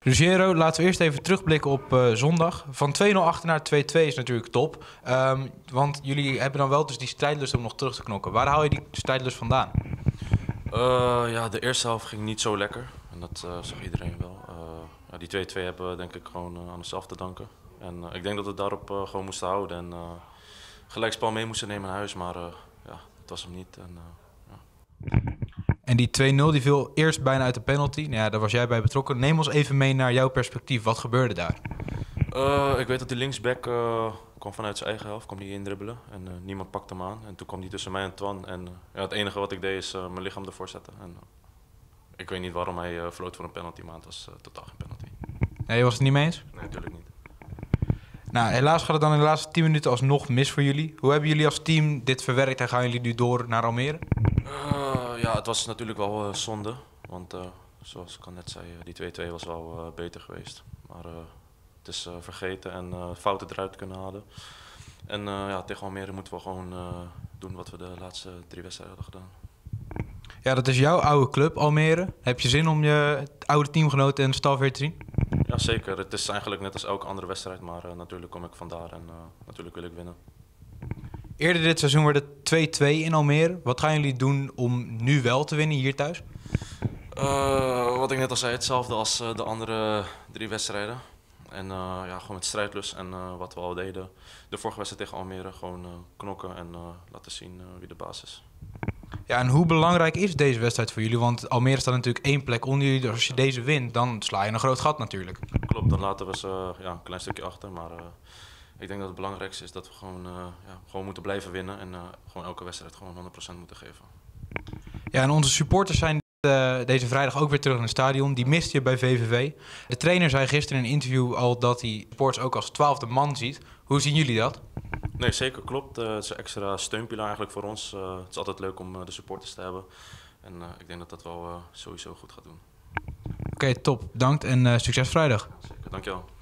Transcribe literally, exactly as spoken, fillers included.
Ruggiero, laten we eerst even terugblikken op uh, zondag. Van twee nul achter naar twee twee is natuurlijk top. Um, want jullie hebben dan wel dus die strijdlust om nog terug te knokken. Waar haal je die strijdlust vandaan? Uh, ja, de eerste helft ging niet zo lekker. En dat uh, zag iedereen wel. Uh, ja, die twee twee hebben we denk ik gewoon uh, aan onszelf te danken. En uh, ik denk dat we daarop uh, gewoon moesten houden. En uh, gelijkspel mee moesten nemen naar huis. Maar uh, ja, het was hem niet. En, uh, ja. En die twee nul die viel eerst bijna uit de penalty. Nou ja, daar was jij bij betrokken. Neem ons even mee naar jouw perspectief. Wat gebeurde daar? Uh, ik weet dat die linksback uh, kwam vanuit zijn eigen helft, kwam die indribbelen en uh, niemand pakte hem aan. En toen kwam die tussen mij en Twan en uh, ja, het enige wat ik deed is uh, mijn lichaam ervoor zetten. En, uh, ik weet niet waarom hij uh, floot voor een penalty, maar het was uh, totaal geen penalty. Nee, je was het niet mee eens? Nee, natuurlijk niet. Nou, helaas gaat het dan in de laatste tien minuten alsnog mis voor jullie. Hoe hebben jullie als team dit verwerkt en gaan jullie nu door naar Almere? Uh, ja, het was natuurlijk wel uh, zonde, want uh, zoals ik al net zei, uh, die twee twee was wel uh, beter geweest. Maar uh, het is uh, vergeten en uh, fouten eruit kunnen halen. En uh, ja, tegen Almere moeten we gewoon uh, doen wat we de laatste drie wedstrijden hadden gedaan. Ja, dat is jouw oude club, Almere. Heb je zin om je oude teamgenoten en staf weer te zien? Ja, zeker. Het is eigenlijk net als elke andere wedstrijd, maar uh, natuurlijk kom ik vandaar en uh, natuurlijk wil ik winnen. Eerder dit seizoen werd het twee twee in Almere. Wat gaan jullie doen om nu wel te winnen hier thuis? Uh, wat ik net al zei, hetzelfde als uh, de andere drie wedstrijden. En uh, ja, gewoon met strijdlust en uh, wat we al deden. De vorige wedstrijd tegen Almere, gewoon uh, knokken en uh, laten zien uh, wie de baas is. Ja, en hoe belangrijk is deze wedstrijd voor jullie? Want Almere staat natuurlijk één plek onder jullie. Dus als je deze wint, dan sla je een groot gat natuurlijk. Klopt, dan laten we ze uh, ja, een klein stukje achter. Maar uh, ik denk dat het belangrijkste is dat we gewoon, uh, ja, gewoon moeten blijven winnen. En uh, gewoon elke wedstrijd gewoon honderd procent moeten geven. Ja, en onze supporters zijn uh, deze vrijdag ook weer terug in het stadion. Die mist je bij V V V. De trainer zei gisteren in een interview al dat hij supporters ook als twaalfde man ziet. Hoe zien jullie dat? Nee, zeker klopt. Uh, het is een extra steunpilaar eigenlijk voor ons. Uh, het is altijd leuk om uh, de supporters te hebben. En uh, ik denk dat dat wel uh, sowieso goed gaat doen. Oké, okay, top. Bedankt en uh, succes vrijdag. Zeker, dankjewel.